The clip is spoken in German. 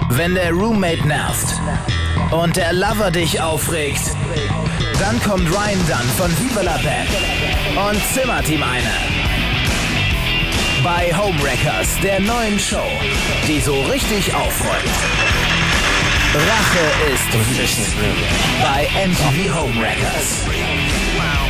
Wenn der Roommate nervt und der Lover dich aufregt, dann kommt Ryan Dunn von Viva la Band und zimmert ihm eine. Bei Homewreckers, der neuen Show, die so richtig aufräumt. Rache ist Pflicht bei MTV Homewreckers.